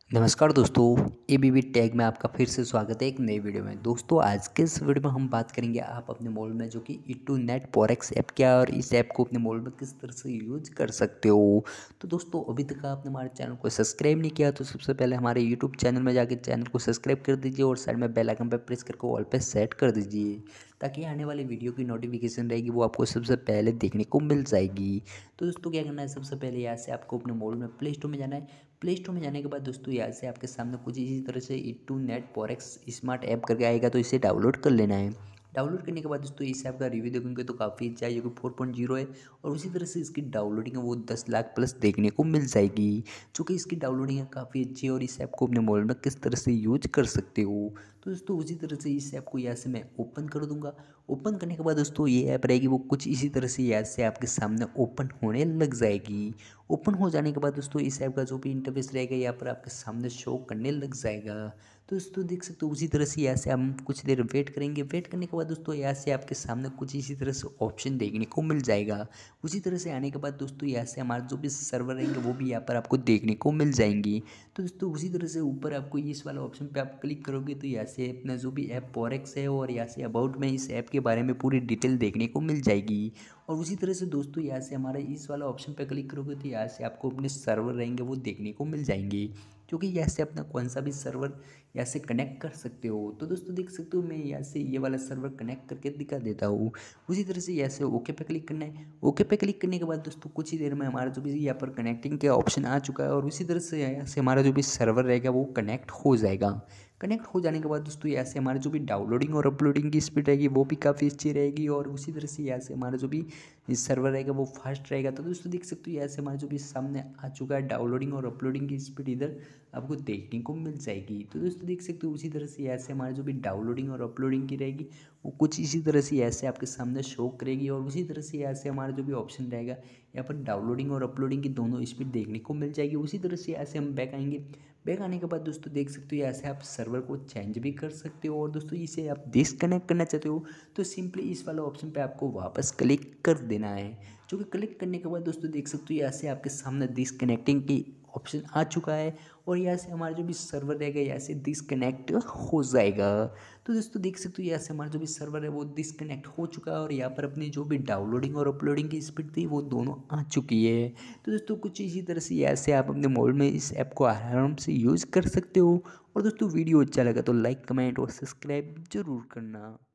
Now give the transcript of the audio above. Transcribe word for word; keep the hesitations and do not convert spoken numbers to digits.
नमस्कार दोस्तों, ABB tag में आपका फिर से स्वागत है एक नई वीडियो में। दोस्तों आज के इस वीडियो में हम बात करेंगे आप अपने मोबाइल में जो कि E two Net Forex app क्या है और इस ऐप को अपने मोबाइल में किस तरह से यूज कर सकते हो। तो दोस्तों अभी तक आपने हमारे चैनल को सब्सक्राइब नहीं किया तो सबसे पहले हमारे यूट्यूब चैनल में जाकर चैनल को सब्सक्राइब कर दीजिए और साइड में बेल आइकन पर प्रेस करके ऑल पे सेट कर दीजिए, ताकि आने वाली वीडियो की नोटिफिकेशन रहेगी वो आपको सबसे पहले देखने को मिल जाएगी। तो दोस्तों क्या करना है, सबसे पहले यहाँ से आपको अपने मोबाइल में प्ले स्टोर में जाना है। प्ले स्टोर में जाने के बाद दोस्तों यहाँ से आपके सामने कुछ इसी तरह से E two Net Forex smart app करके आएगा, तो इसे डाउनलोड कर लेना है। डाउनलोड करने के बाद दोस्तों इस ऐप का रिव्यू देखोगे तो काफ़ी अच्छा है, जो कि फोर पॉइंट जीरो है और उसी तरह से इसकी डाउनलोडिंग है वो दस लाख प्लस देखने को मिल जाएगी। जो कि इसकी डाउनलोडिंग है काफ़ी अच्छी है और इस ऐप को अपने मोबाइल में किस तरह से यूज कर सकते हो। तो दोस्तों उसी तरह से इस ऐप को यहाँ से मैं ओपन कर दूंगा। ओपन करने के बाद दोस्तों ये ऐप रहेगी वो कुछ इसी तरह से यहाँ से आपके सामने ओपन होने लग जाएगी। ओपन हो जाने के बाद दोस्तों इस ऐप का जो भी इंटरफेस रहेगा यहाँ पर आपके सामने शो करने लग जाएगा। तो दोस्तों देख सकते हो उसी तरह से यहाँ से हम कुछ देर वेट करेंगे। वेट करने के बाद दोस्तों यहाँ से आपके सामने कुछ इसी तरह से ऑप्शन देखने को मिल जाएगा। उसी तरह से आने के बाद दोस्तों यहाँ से हमारे जो भी सर्वर रहेंगे वो भी यहाँ पर आपको देखने को मिल जाएंगी। तो दोस्तों उसी तरह से ऊपर आपको इस वाला ऑप्शन पे आप क्लिक करोगे तो यहाँ से अपना जो भी ऐप फॉरेक्स है और यहाँ से अबाउट में इस ऐप के बारे में पूरी डिटेल देखने को मिल जाएगी। और उसी तरह से दोस्तों यहाँ से हमारे इस वाला ऑप्शन पे क्लिक करोगे तो यहाँ से आपको अपने सर्वर रहेंगे वो देखने को मिल जाएंगे, क्योंकि यहाँ से अपना कौन सा भी सर्वर यहाँ से कनेक्ट कर सकते हो। तो दोस्तों देख सकते हो मैं यहाँ से ये वाला सर्वर कनेक्ट करके दिखा देता हूँ। उसी तरह से यहाँ से ओके पे क्लिक करना है। ओके पे क्लिक करने के बाद दोस्तों कुछ ही देर में हमारा जो भी यहाँ पर कनेक्टिंग का ऑप्शन आ चुका है और उसी तरह से यहाँ से हमारा जो भी सर्वर रहेगा वो कनेक्ट हो जाएगा। कनेक्ट हो जाने के बाद दोस्तों यहाँ से हमारी जो भी डाउनलोडिंग और अपलोडिंग की स्पीड रहेगी वो भी काफ़ी अच्छी रहेगी और उसी तरह से यहाँ से हमारा जो भी सर्वर रहेगा वो फास्ट रहेगा। तो दोस्तों देख सकते हो यहाँ से हमारा जो भी सामने आ चुका है डाउनलोडिंग और अपलोडिंग की स्पीड इधर आपको देखने को मिल जाएगी। तो दोस्तों देख सकते हो उसी तरह से यहाँ से हमारी जो भी डाउनलोडिंग और अपलोडिंग की रहेगी वो कुछ इसी तरह से यहाँ से आपके सामने शो करेगी और उसी तरह से यहाँ से हमारा जो भी ऑप्शन रहेगा यहाँ पर डाउनलोडिंग और अपलोडिंग की दोनों स्पीड देखने को मिल जाएगी। उसी तरह से यहाँ से हम बैक आएंगे। बैक आने के बाद दोस्तों देख सकते हो यहाँ से आप सर्वर को चेंज भी कर सकते हो और दोस्तों इसे आप डिसकनेक्ट करना चाहते हो तो सिंपली इस वाला ऑप्शन पे आपको वापस क्लिक कर देना है। जो कि क्लिक करने के बाद दोस्तों देख सकते हो यहाँ से आपके सामने डिसकनेक्टिंग की ऑप्शन आ चुका है और यहाँ से हमारा जो भी सर्वर रहेगा यहाँ से डिसकनेक्ट हो जाएगा। तो दोस्तों देख सकते हो यहाँ से हमारा जो भी सर्वर है वो डिसकनेक्ट हो चुका है और यहाँ पर अपनी जो भी डाउनलोडिंग और अपलोडिंग की स्पीड थी वो दोनों आ चुकी है। तो दोस्तों कुछ इसी तरह से यहाँ से आप अपने मोबाइल में इस ऐप को आराम से यूज़ कर सकते हो। और दोस्तों वीडियो अच्छा लगा तो लाइक कमेंट और सब्सक्राइब जरूर करना।